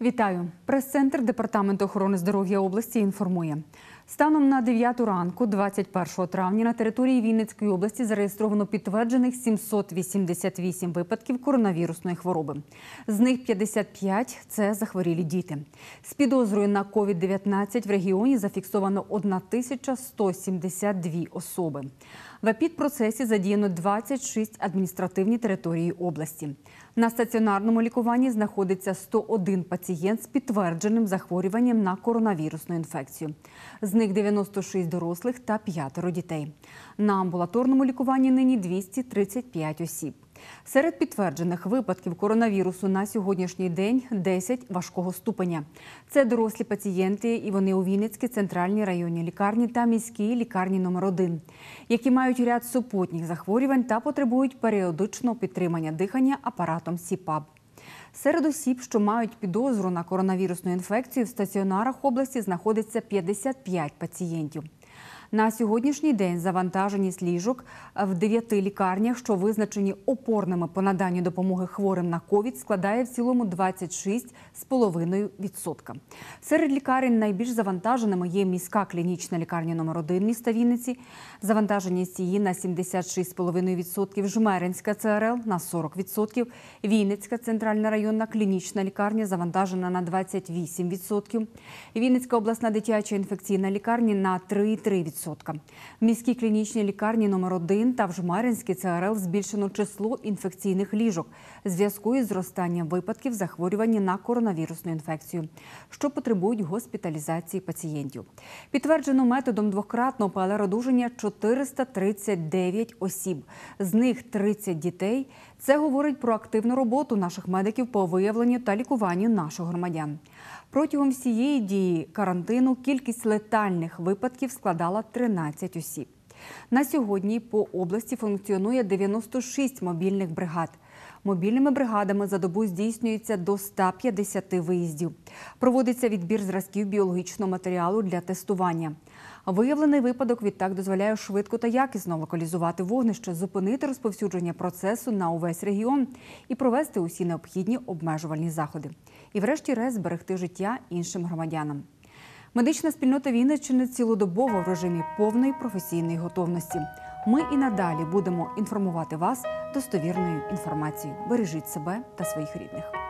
Вітаю! Прес-центр Департаменту охорони здоров'я області інформує. Станом на 9 ранку 21 травня на території Вінницької області зареєстровано підтверджених 788 випадків коронавірусної хвороби. З них 55 – це захворілі діти. З підозрою на COVID-19 в регіоні зафіксовано 1172 особи. В епідпроцесі задіяно 26 адміністративні території області. На стаціонарному лікуванні знаходиться 101 пацієнт з підтвердженим захворюванням на коронавірусну інфекцію. З них 96 дорослих та 5 дітей. На амбулаторному лікуванні нині 235 осіб. Серед підтверджених випадків коронавірусу на сьогоднішній день 10 важкого ступеня. Це дорослі пацієнти, і вони у Вінницькій центральній районній лікарні та міській лікарні номер 1, які мають ряд супутніх захворювань та потребують періодичного підтримання дихання апаратом СІПАП. Серед осіб, що мають підозру на коронавірусну інфекцію, в стаціонарах області знаходиться 55 пацієнтів. На сьогоднішній день завантаженість ліжок в 9 лікарнях, що визначені опорними по наданню допомоги хворим на ковід, складає в цілому 26,5%. Серед лікарень найбільш завантаженими є міська клінічна лікарня номер 1 міста Вінниці, завантаженість її на 76,5%, Жмеринська ЦРЛ на 40%, Вінницька центральна районна клінічна лікарня завантажена на 28%, Вінницька обласна дитяча інфекційна лікарня на 3,3%. В міській клінічній лікарні номер 1 та в Жмеринській ЦРЛ збільшено число інфекційних ліжок в зв'язку із зростанням випадків захворювання на коронавірусну інфекцію, що потребують госпіталізації пацієнтів. Підтверджено методом двократного ПЛР-одужання 439 осіб, з них 30 дітей. Це говорить про активну роботу наших медиків по виявленню та лікуванню наших громадян. Протягом всієї дії карантину кількість летальних випадків складала 13 осіб. На сьогодні по області функціонує 96 мобільних бригад. Мобільними бригадами за добу здійснюється до 150 виїздів. Проводиться відбір зразків біологічного матеріалу для тестування. Виявлений випадок відтак дозволяє швидко та якісно локалізувати вогнище, зупинити розповсюдження процесу на увесь регіон і провести усі необхідні обмежувальні заходи. І врешті-решт зберегти життя іншим громадянам. Медична спільнота Вінниччини цілодобово в режимі повної професійної готовності. Ми і надалі будемо інформувати вас достовірною інформацією. Бережіть себе та своїх рідних.